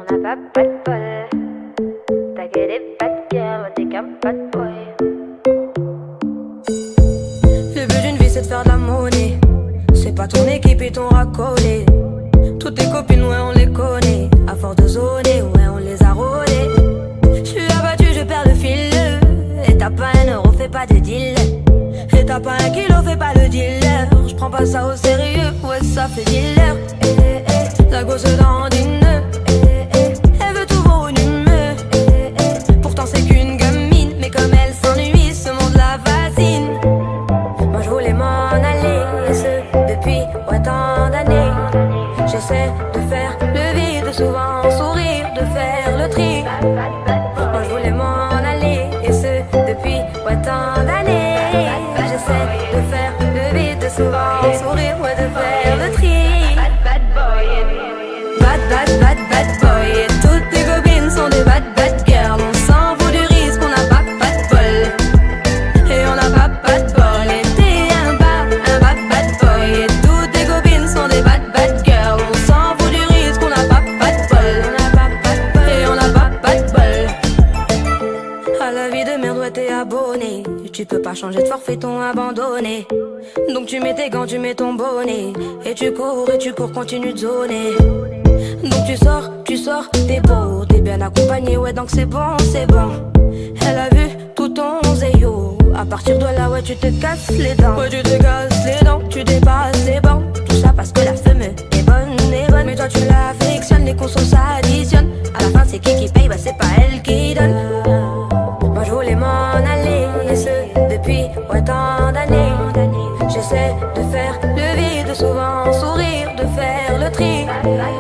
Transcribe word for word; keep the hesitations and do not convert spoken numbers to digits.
n'a pas pas de bol. T'as que des bad girls, t'es qu'un bad boy. Le but d'une vie c'est de faire de la monnaie. C'est pas ton équipe et ton racolé. Toutes tes copines, ouais on les connaît. À force de zoner, ouais on les a rôlées. J'suis abattu, je perds le fil. Et t'as pas un euro, fais pas de deal. Et t'as pas un kilo, fais pas le dealer. J'prends pas ça au sérieux, ouais ça fait dealer. Eh, eh, la gosse dandine. Eh, eh, elle veut tout volume. Eh, eh, pourtant c'est qu'une gamine. Mais comme elle s'ennuie, ce monde la fascine. Moi je voulais m'en aller, et ce depuis ouais, tant d'années. J'essaie de faire le vide, souvent sourire, de faire le tri. Moi je voulais m'en aller, et ce depuis ouais, tant d'années. J'essaie de faire le vide, souvent sourire, ouais, de faire le tri. Bad bad boy. Bad bad bad bad boy. Et toutes tes copines sont des bad bad girls. On s'en fout du risque, on n'a pas pas de bol. Et on n'a pas pas de bol. Et t'es un bad, un bad bad boy. Et toutes tes copines sont des bad bad girls. On s'en fout du risque, on n'a pas pas de bol. On n'a pas pas de bol. Et on n'a pas pas de bol. À la vie de merde, ouais, t'es abonné. Tu peux pas changer de forfait, ton abandonné. Donc tu mets tes gants, tu mets ton bonnet. Et tu cours, et tu cours, continue de zoner. Donc tu sors, tu sors, t'es beau, t'es bien accompagné, ouais donc c'est bon, c'est bon. Elle a vu tout ton zéyo. À partir de là, ouais tu te casses les dents. Ouais tu te casses les dents, tu dépasses les bancs. Tout ça parce que la femme est bonne, est bonne. Mais toi tu l'affectionnes, les consos s'additionnent. À la fin c'est qui qui paye, bah c'est pas elle qui donne. Moi je voulais m'en aller, et ce depuis ouais, tant d'années. J'essaie de faire le vide, souvent sourire, de faire le tri.